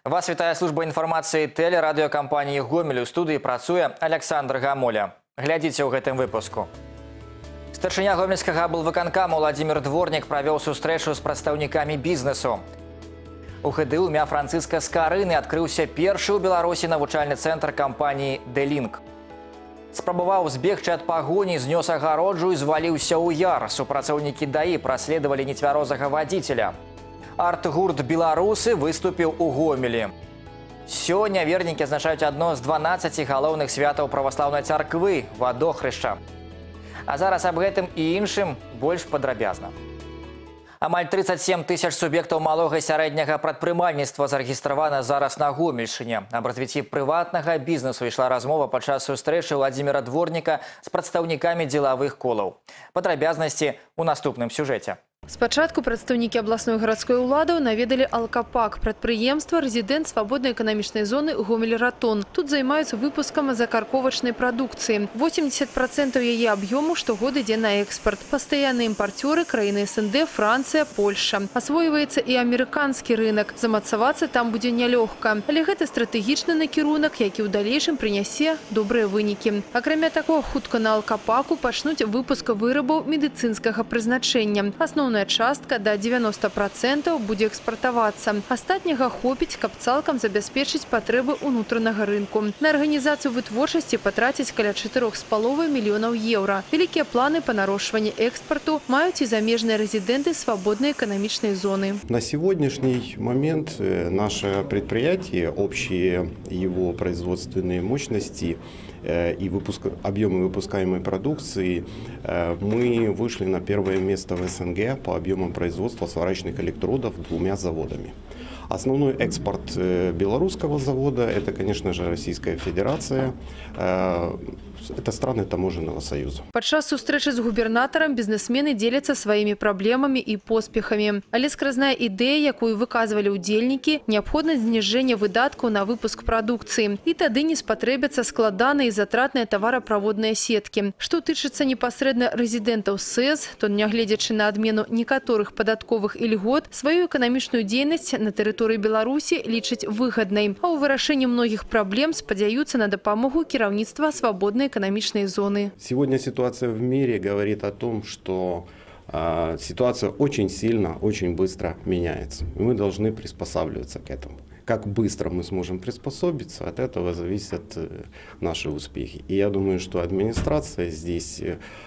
Вас вітае служба інфармацыі тэлерадыёкампаніі «Гомель». У студыі працуе Александр Гамоля. Глядзіце ў гэтым выпуску. Старшыня гомельскага аблвыканкама Владимир Дворник правёў сустрэчу з прадстаўнікамі бізнесу. У ГДУ імя Францыска Скарыны адкрыўся першы ў Беларусі навучальны цэнтр кампаніі «Делінк». Спрабаваў збегчы ад пагоні, знёс агароджу і зваліўся ў яр. Супрацоўнікі ДАІ праследавалі нецвярозага вадзіцеля. Арт-гурт «Беларусы» выступіў у Гомелі. Сёння вернікі азначаюць адно з 12 галоўных святаў праваслаўнай царквы – Вадохрышча. А зараз аб гэтым і іншым больш падрабязна. Амаль 37 тысяч суб'ектаў малога і сярэдняга прадпрымальніцтва зарэгістравана зараз на Гомельшчыне. Аб развіцці прыватнага бізнесу ішла размова падчас сустрэчы Владимира Дворника з прадстаўнікамі дзелавых колаў. Падрабязнасці ў наступным сюжэце. Спачатку прадстаўнікі абласной гарадской улады наведалі алкапак, прадпрыемства рэзідэнт свабоднай эканамічнай зоны Гомель-Ратон. Тут займаюцца выпускам закарковачнай прадукцыі. 80% яе аб'ёму штогод ідзе на экспарт. Пастаянныя імпарцёры краіны СНД, Францыя, Польша. Асвойваецца і амерыканскі рынок. Замацавацца там будзе нялёгка. Але гэта стратэгічны накірунак, які ў далейшым прынясе добрыя вынікі. Акрамя таго, хутка на алкапаку пачнуць выпуск вырабаў медыцынскага прызначэння. Асноўная частка до 90% будзе экспартавацца. Астатняга хопіць, каб цалкам забяспечыць патрэбы ўнутранага рынку. На арганізацыю вытворчасці патрацяць каля 4,5 мільёнаў еўра. Вялікія планы па нарошчванні экспарту маюць і замежныя рэзідэнты свабоднай эканамічнай зоны. На сегодняшний момент наше предприятие, общие его производственные мощности и объемы выпускаемой продукции, мы вышли на первое место в СНГ по объемам производства сварочных электродов 2 заводами. Основной экспорт белорусского завода – это, конечно же, Российская Федерация. Это страны таможенного союза. Падчас сустрэчы з губернатарам бізнесмены дзеляцца сваімі праблемамі і поспехамі. Але скразная ідэя, якую выказвалі ўдзельнікі, неабходнасць зніжэння выдаткаў на выпуск прадукцыі. І тады не спатрэбяцца складаныя і затратныя тавараправодныя сеткі. Што тычыцца непасрэдна рэзідэнтаў СЭЗ, то, нягледзячы на адмену некаторых падатковых ільгот, сваю эканамічную дзейнасць на тэрыторыі Беларусі лічаць выгаднай. А ў вырашэнні многіх праблем спадзяюцца на дапамогу кіраўніцтва свабоднай экономичной зоны. Сегодня ситуация в мире говорит о том, что ситуация очень сильно, очень быстро меняется. И мы должны приспосабливаться к этому. Как быстро мы сможем приспособиться, от этого зависят наши успехи. И я думаю, что администрация здесь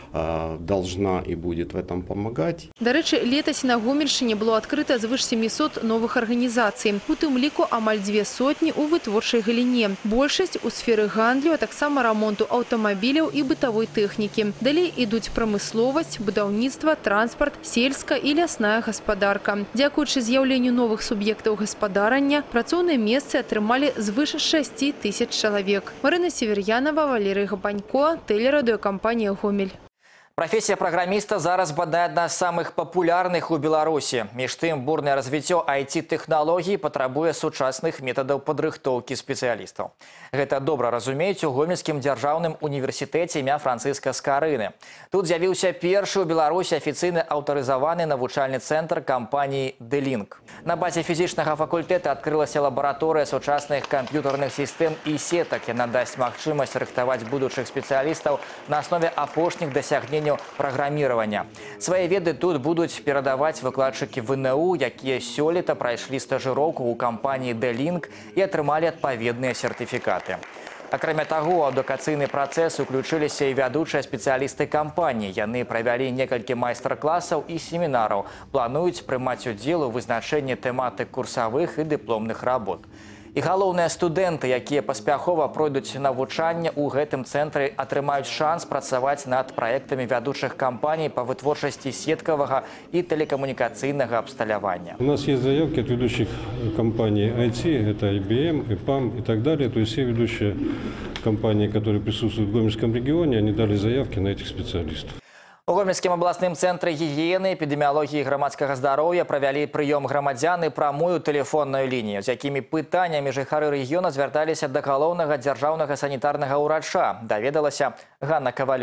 должна и будет в этом помогать. До речі, летась на Гомельшчыне было адкрыта звыш 700 новых арганізацый. У тым ліку амаль 200 у вытворчай галіне. Большасць у сферы гандлю, а таксама рамонту аўтамабіляў і бытавой тэхнікі. Далей ідуць прамысловасць, будаўніцтва, транспарт, сельская і лясная гаспадарка. Дзякуючы з'яўленню новых суб'ектаў гаспадарання, працоўныя месцы атрымалі звыш 6 тысяч чалавек. Марына Северянова, Валерый Габанько, тэлерадыёкампанія «Гомель». Прафесія праграміста зараз бадай адна з самых папулярных у Беларусі. Між тым, бурнае развіццё IT-тэхналогій патрабуе сучасных метадаў падрыхтоўкі спецыялістаў. Гэта добра разумеюць у Гомельскім дзяржаўным універсітэце імя Францыска Скарыны. Тут з'явіўся першы ў Беларусі афіцыйны аўтарызаваны навучальны цэнтр кампаніі «Делінк». На базе фізічнага факультэта адкрылася лабараторыя сучасных камп'ютарных сістэм і сетак. Яна дасць магчымасць рыхтаваць будучых спецыялістаў на аснове апошніх дасягненняў праграміравання. Свае веды тут будуць перадаваць выкладчыкі ВНУ, якія сёлета прайшлі стажыроўку ў кампаніі «Делінк» і атрымалі адпаведныя сертыфікаты. Акрамя таго, у адукацыйны працэс уключыліся і вядучыя спецыялісты кампаніі. Яны правялі некалькі майстар-класаў і семінараў. Плануюць прымаць удзел у вызначэнні тэматык курсавых і дыпломных работ. І галоўныя студэнты, якія паспяхова пройдуць навучанне ў гэтым цэнтры, атрымаюць шанс працаваць над праектамі вядучых кампаній па вытворчасці сеткавага і тэлекамунікацыйнага абсталявання. У нас есть заявки от ведущих компаний IT, это IBM, EPAM и так далее. То есть все ведущие компании, которые присутствуют в Гомельском регионе, они дали заявки на этих специалистов. У Гомельскім абласным цэнтры гігіены, эпідэміялогіі і грамадскага здароўя правялі прыём грамадзян і прамую тэлефонную лінію, з якімі пытаннямі жыхары рэгіёна звярталіся да галоўнага дзяржаўнага санітарнага ўрача, даведалася Ганна Кавалёва.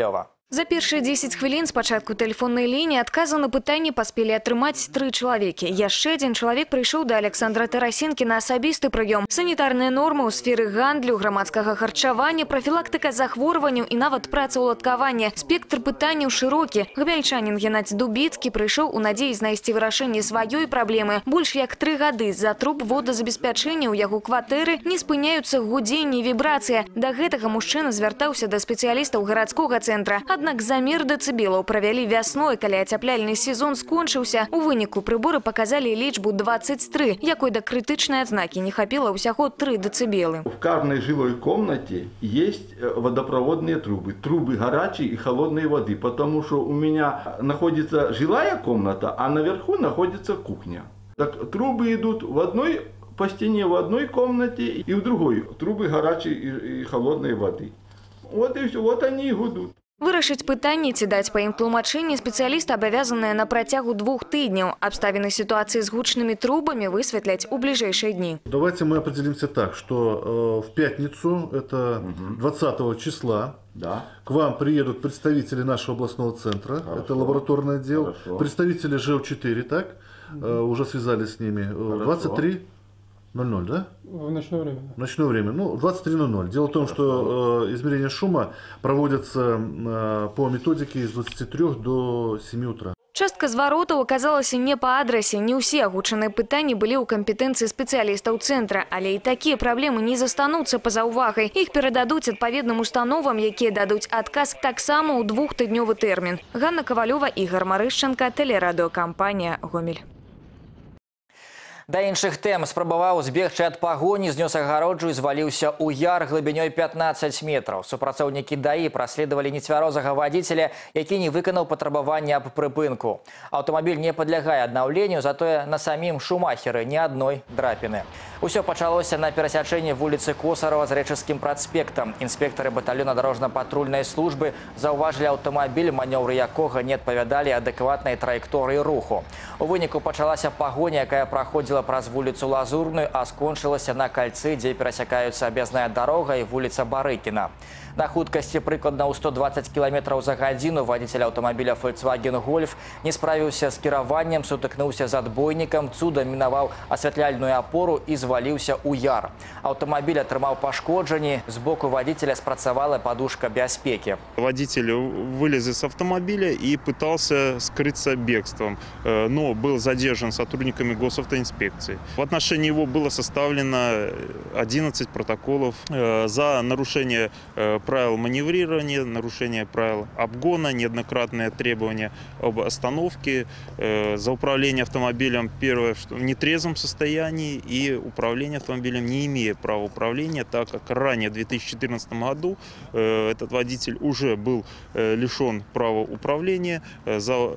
За першие 10 хвилин с початку телефонной линии отказа на пытанне поспели атрымаць 3 человеки. Яшчэ один человек пришел до Александра Тарасенки на особистый прием. Санитарные нормы у сферы гандлю, громадскага харчавання, профилактика захворванняў и нават працаўладкавання. Спектр пытанняў широкі. Гмельчанин Геннадий Дубицкий пришел у надеі знайсці вырашэнне сваёй праблемы. Больш як 3 гады з-за труб водазабеспячэння ў яго кватэры не спыняюцца гудзенне і вібрацыя. Да гэтага мужчына звяртаўся да спецыялістаў гарадскога цэнтра. Аднак замер дэцыбелаў правялі вясной, калі ацяпляльны сезон скончыўся. У выніку прыборы показалі лічбу 23, якой да крытычнай адзнакі не хапіла ўсяго 3 дэцыбелы. В каждой жилой комнате есть водопроводные трубы. Трубы горячей и холодной воды, потому что у меня находится жилая комната, а наверху находится кухня. Так трубы идут в одной по стене в одной комнате и в другой трубы горячей и холодной воды. Вот и все, вот они и гудут. Вырашыць пытанне ці даць па ім тлумачэнне спецыялісты абавязаныя на працягу 2 тыдняў. Абставіны ситуации с гучными трубами высветляць у ближайшие дни. Давайте мы определимся так, что в пятницу, это 20 числа, к вам приедут представители нашего областного центра, это лабораторный отдел, представители ЖЭУ-4, так, уже связались с ними, 23:00, да? В ночное время. В ночное время. Ну, 23:00. Дело в том, что измерения шума проводятся по методике с 23 до 7 утра. Частка зваротаў оказалася не по адрасе. Не ўсе агучаныя пытанні былі ў кампетэнцыі спецыялістаў цэнтра, але і такія праблемы не застануцца па-за ўвагай. Іх перададуць адпаведным установам, якія дадуць адказ таксама ў 2-тыднёвы тэрмін. Ганна Ковалёва, Ігор Марышченко, тэлерадыёкампанія «Гомель». Да іншых тэм спрабаваў збегчы ад пагоні, знёс агароджу і зваліўся ў яр глыбінёй 15 метраў. Супрацоўнікі ДАІ праследавалі нецвярозага вадзіцеля, які не выканаў патрабаванне аб прыпынку. Аўтамабіль не падлягае аднаўленню, затое на самім Шумахеры ні адной драпіны. Усё пачалося на перасячэнні вуліцы Косарова з Рэчыцкім праспектам. Інспектары батальёна дарожна-патрульнай службы заўважылі аўтамабіль, манёўры якога не адпавядалі адэкватнай траекторыі руху. У выніку пачалася пагоня, якая праходзіла праз вуліцу Лазурную, а скончылася на кальцы, дзе перасякаюцца аб'язная дарога і вуліца Барыкіна. На хуткасці прыкладна ў 120 км за гадзіну вадзіцель аўтамабіля Volkswagen Golf не справіўся з кіраваннем, сутыкнуўся з адбойнікам, цудам мінаваў асвятляльную апору і зваліўся ў яр. Аўтамабіль атрымаў пашкоджанні, з боку вадзіцеля спрацавала подушка бяспекі. Водитель вылез из автомобиля и пытался скрыться бегством, но был задержан сотрудниками госавтоинспекции. В отношении его было составлено 11 протоколов за нарушение правил маневрирования, нарушение правил обгона, неоднократные требования об остановке, за управление автомобилем, первое, что в нетрезвом состоянии, и управление автомобилем не имея права управления, так как ранее в 2014 году этот водитель уже был лишен права управления за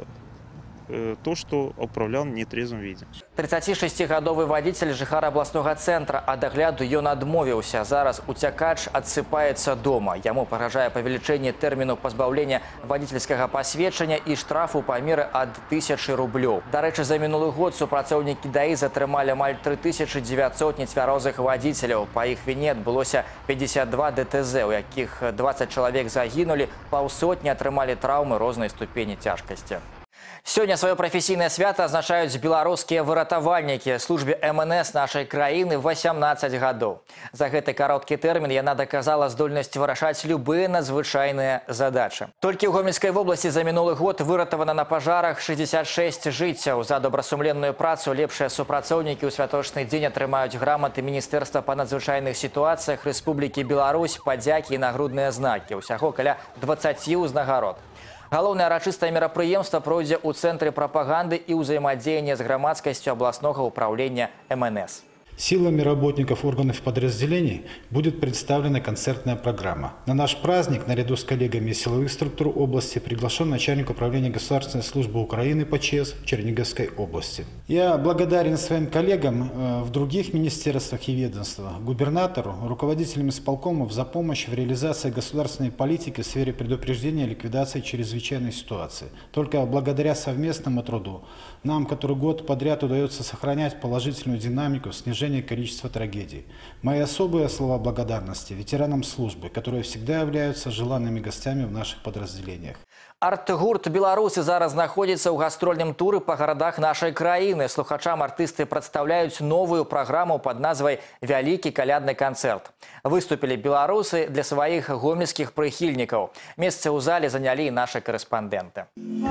то, что управлял в нетрезвом виде. 36-гадовы водитель жыхара областного центра ад агляду ён адмовіўся. Зараз уцякач адсыпаецца дома. Яму пагражае павелічэнне тэрміну пазбаўлення водительскага пасведчання і штрафу памеры ад 1000 рублёў. Дарэчы, за мінулы год супрацоўнікі ДАІ затрымалі амаль 3900 нецвярозых водителяў. Па іх віне адбылося 52 ДТЗ, у якіх 20 чалавек загінулі, паўсотні атрымалі траўмы рознай ступені цяжкасці. Сёння сваё прафесійнае свята азначаюць беларускія выратавальнікі. Службе МНС нашай краіны 18 гадоў. За гэты кароткі тэрмін яна даказала здольнасць вырашаць любыя надзвычайныя задачы. Толькі ў Гомельскай вобласці за мінулы год выратавана на пажарах 66 жыццяў. За добрасумленную працу лепшыя супрацоўнікі ў святочны дзень атрымаюць граматы Міністэрства па надзвычайных сітуацыях Рэспублікі Беларусь, падзякі і нагрудныя знакі. Усяго каля 20 узнагарод. Галоўнае урачыстае мерапрыемства пройдзе ў цэнтры прапаганды і ўзаемадзеяння з грамадскасцю абласнога ўпраўлення МНС. Силами работников органов подразделений будет представлена концертная программа. На наш праздник наряду с коллегами из силовых структур области приглашен начальник управления Государственной службы Украины по ЧС в Черниговской области. Я благодарен своим коллегам в других министерствах и ведомствах, губернатору, руководителям исполкомов за помощь в реализации государственной политики в сфере предупреждения и ликвидации чрезвычайной ситуации. Только благодаря совместному труду нам который год подряд удается сохранять положительную динамику снижения уменьшения количества трагедий. Мои особые слова благодарности ветеранам службы, которые всегда являются желанными гостями в наших подразделениях. Арт-гурт «Беларусы» зараз находится ў гастрольным туры по городах нашей краины. Слухачам артисты представляют новую программу под назвой «Вялікі калядны концерт». Выступили белорусы для своих гомельских прихильников. Место у зале заняли наши корреспонденты.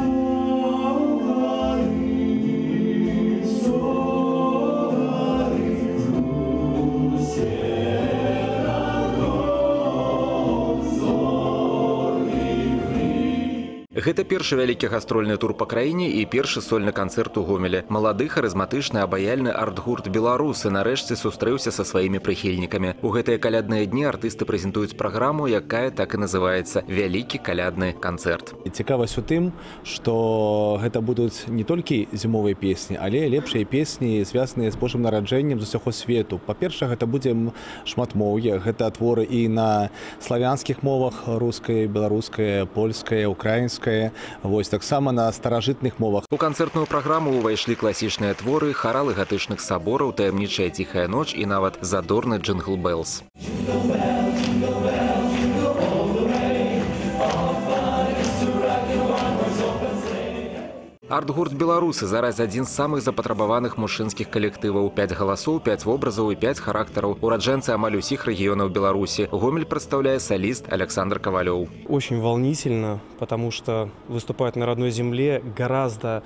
Гэта першы вялікі гастрольны тур па краіне і першы сольны канцэрт у Гомелі. Малады, харызматычны, абаяльны арт-гурт «Беларусы» нарэшце сустрэўся са сваімі прыхільнікамі. У гэтыя калядныя дні артысты прэзентуюць праграму, якая так і называецца «Вялікі калядны канцэрт». Цікавасць у тым, што гэта будуць не толькі зімовыя песні, але лепшыя песні, звязаныя з Божым нараджэннем з усяго свету. Па-першае, гэта будзе шматмоўе, гэта творы і на славянскіх мовах: руская, беларуская, польская, украінская. Вось таксама на старажытных мовах. У канцэртную праграму ўвайшлі класічныя творы, харалы гатычных сабораў, таямнічая ціхая ноч і нават задорны джингл беллс. Арт-гурт «Беларусы» зараз адзін з самых запатрабаваных мужчынскіх калектываў. 5 галасоў, 5 вобразаў і 5 характараў. Ураджэнцы амаль усіх рэгіёнаў Беларусі. Гомель прадстаўляе солист Александр Ковалёв. Очень волнительно, потому что выступать на родной земле гораздо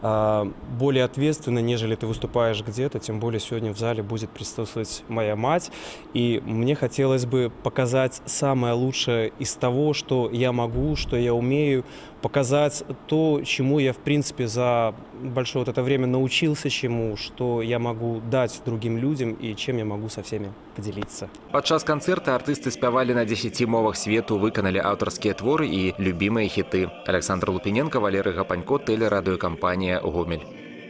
более ответственно, нежели ты выступаешь где-то. Тем более сегодня в зале будет присутствовать моя мать. И мне хотелось бы показать самое лучшее из того, что я могу, что я умею. Показать то, чему я, в принципе, за большое вот это время научился, чему, что я могу дать другим людям и чем я могу со всеми поделиться. Падчас канцэрта артысты спявалі на 10 мовах свету, выканалі аўтарскія творы і любімыя хіты. Александр Лупиненко, Валерий Гапанько, тэлерадыёкампанія «Гомель».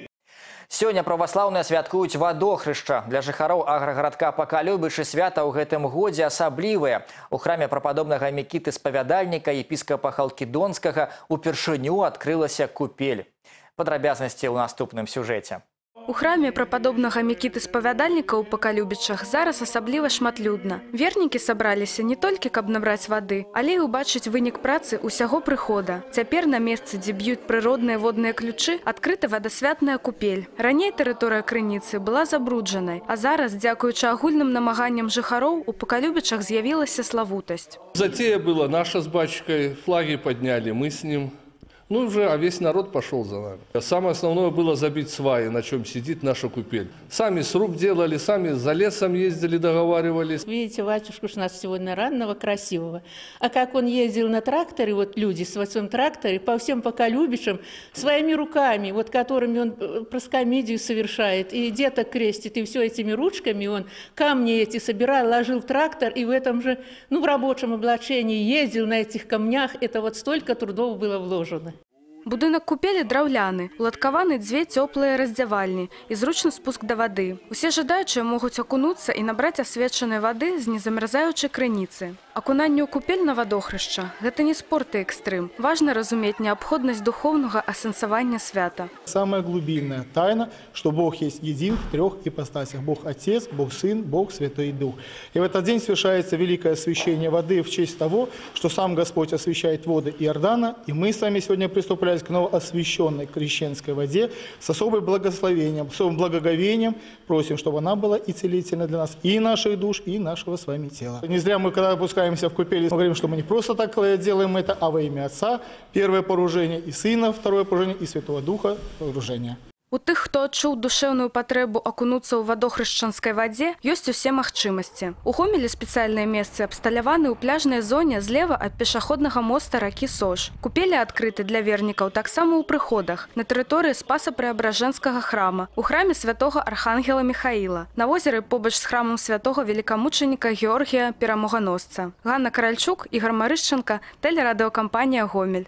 Сёння праваслаўныя святкуюць вадохрышча. Для жыхароў аграгарадка Пакалюбічы свята ў гэтым годзе асаблівыя. У храме прападобнага Мікіты Спавядальніка епіскапа Халкідонскага упершыню адкрылася купель. Падрабязнасці ў наступным сюжэце. У храме прападобнага Мікіты Спавядальніка ў Пакалюбічах зараз асабліва шматлюдна. Вернікі сабраліся не толькі, каб набраць вады, але і ўбачыць вынік працы ўсяго прыхода. Цяпер на месцы, дзе б'юць прыродныя водныя ключы, адкрыта вадасвятная купель. Раней тэрыторыя крыніцы была забруджанай, а зараз, дзякуючы агульным намаганням жыхароў, у Пакалюбічах з'явілася славутасць. Затея была наша с батюшкой, флаги подняли, мы с ним. Ну уже, а весь народ пошел за нами. Самое основное было забить сваи, на чем сидит наша купель. Сами сруб делали, сами за лесом ездили, договаривались. Видите, батюшку у нас сегодня раннего, красивого. А как он ездил на тракторе, вот люди в своем тракторе, по всем Покалюбичам, своими руками, вот которыми он проскомидию совершает, и деток крестит, и все этими ручками он камни эти собирал, ложил в трактор, и в этом же, ну в рабочем облачении ездил на этих камнях. Это вот столько трудов было вложено. Будынак купелі драўляны, уладкаваны 2 цёплыя раздзявальні і зручны спуск да вады. Усе жадаючыя могуць акунуцца і набраць асвечанай вады з незамярзаючай крыніцы. Акунанне ў купель на вадохрышча – гэта не спорт і экстрым. Важна разумець неабходнасць духовнага асэнсавання свята. Самая глубинная тайна, что Бог есть един в 3 ипостасях. Бог Отец, Бог Сын, Бог Святой Дух. И в этот день совершается великое освящение воды в честь того, что сам Господь освящает воды Иордана, и мы с вами сегодня приступаем к новоосвященной крещенской воде с особым благословением, особым благоговением. Просим, чтобы она была и целительной для нас, и наших душ, и нашего с вами тела. Не зря мы, когда опускаемся в купели, мы говорим, что мы не просто так делаем это, а во имя Отца первое погружение, и Сына второе погружение, и Святого Духа погружение. У тых, хто адчуў душэўную патрэбу акунуцца ў вадохрышчанскай вадзе, ёсць усе магчымасці. У Гомелі спецыяльныя месцы абсталяваны ў пляжнай зоне злева ад пешаходнага моста ракі Сож. Купелі адкрыты для вернікаў таксама ў прыходах, на тэрыторыі Спаса-Преабражэнскага храма, у храме святога архангела Михаіла, на возеры побач з храмам святога велікамучаніка Георгія Перамоганосца. Ганна Каральчук, Ігор Марышченко, тэлерадыёкампанія «Гомель».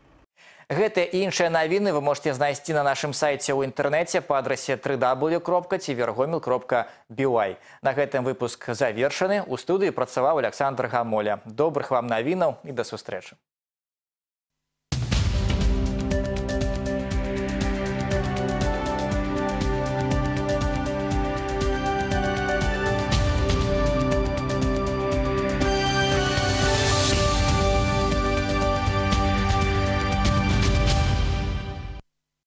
Гэтыя і іншыя навіны вы можете знайсці на нашым сайце ў інтэрнэце па адрасе www.tvrgomel.by. На гэтым выпуск завершаны. У студыі працаваў Александр Гамоля. Добрых вам навінаў і да сустрэчы.